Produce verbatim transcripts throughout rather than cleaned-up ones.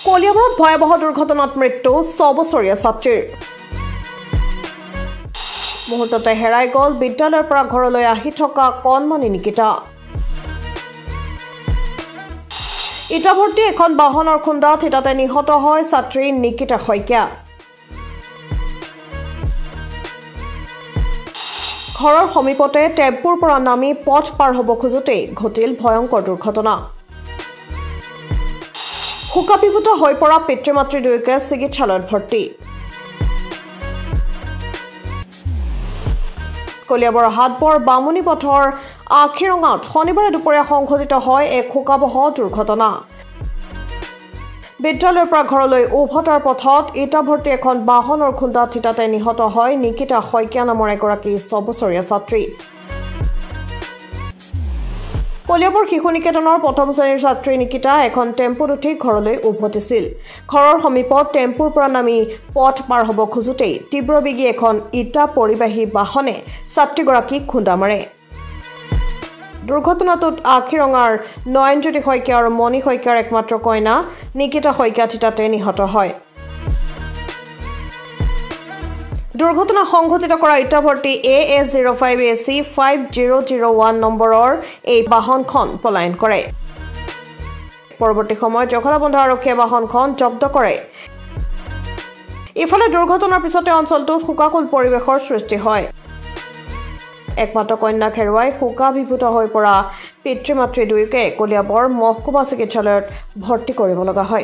কলিয়াবৰত ভয়াবহ দুৰ্ঘটনাত মৃত্যু ছবছৰীয়া ছাত্ৰীৰ মুহূৰ্ততে হেৰাই গ'ল বিদ্যালয়ৰ পৰা ঘৰলৈ আহি থকা কণমানি নিকিতা ইটাভৰ্তি এখন বাহনৰ খুন্দাত ইটাতে নিহত হয় ছাত্ৰী নিকিতা শইকীয়া ঘৰৰ সমীপতে টেম্পুৰ পৰা নামি পথ পাৰ হ'ব খোজোতে ঘটিল ভয়ংকৰ দুৰ্ঘটনা শোকাবিভূত হৈ পৰা পিতৃ মাতৃ দুয়োকে চিকিৎসালয়ত ভৰ্তি কলিয়াবৰ হাটবৰ বামুনি পথৰ আখিৰঙাত শনিবাৰে দুপৰীয়া সংঘটিত হয় এক শোকাবহ দুৰ্ঘটনা বিদ্যালয়ৰ পৰা ঘৰলৈ উভতাৰ পথত ইটাভৰ্তি এখন বাহনৰ খুন্দাত ইটাতে নিহত হয় নিকিতা শইকীয়া নামৰ এগৰাকী ছবছৰীয়া ছাত্ৰী কলিয়াবৰ শিশু নিকেতনৰ প্ৰথম শ্ৰেণীৰ ছাত্ৰী নিকিতা এখন টেম্পুত উঠি ঘৰলৈ উভতিছিল ঘৰৰ সমীপত টেম্পুৰ পৰা নামি পথ পাৰ হ'ব খোজোতেই তীব্ৰবেগী এখন ইটা পৰিবাহী বাহনে ছাত্ৰীগৰাকীক খুন্দা মাৰে দুৰ্ঘটনাটোত আখিৰঙাৰ নয়নজ্যোতি শইকীয়া আৰু মণি শইকীয়াৰ একমাত্ৰ কইনা নিকিতা শইকীয়া থিতাতে নিহত হয় দুৰ্ঘটনা সংঘটিত কৰা ইটাভৰ্তি A S zero' five A C five zero' zero' one নম্বৰৰ এই বাহনখন পলায়ন কৰে পৰৱৰ্তী সময়ত জখলাবন্ধা আৰক্ষীয়ে বাহনখন জব্দ কৰে ইফালে দুৰ্ঘটনাৰ পিছতে অঞ্চলটোত শোকাকুল পৰিৱেশৰ সৃষ্টি হয় একমাত্ৰ কন্যাক হেৰুৱাই শোকাভিভূত হৈ পৰা পিতৃ মাতৃ দুয়োকে কলিয়াবৰ মহকুমা চিকিৎসালয়ত ভৰ্তি কৰিব লগা হয়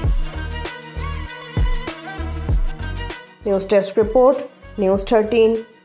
news desk report news thirteen